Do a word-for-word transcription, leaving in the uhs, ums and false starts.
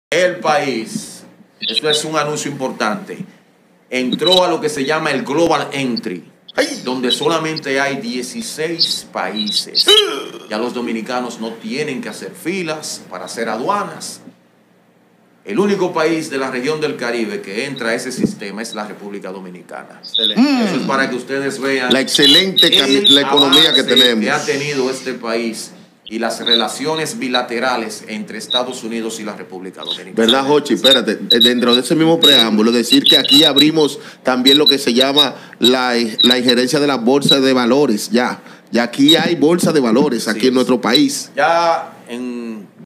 El país, esto es un anuncio importante, entró a lo que se llama el Global Entry, donde solamente hay dieciséis países. Ya los dominicanos no tienen que hacer filas para hacer aduanas. El único país de la región del Caribe que entra a ese sistema es la República Dominicana. Mm. Eso es para que ustedes vean la excelente la economía que tenemos, que ha tenido este país y las relaciones bilaterales entre Estados Unidos y la República Dominicana. ¿Verdad, Jochi? Espérate, dentro de ese mismo preámbulo, decir que aquí abrimos también lo que se llama la, la injerencia de las bolsas de valores, ya. Y aquí hay bolsa de valores, aquí sí, en nuestro país. Ya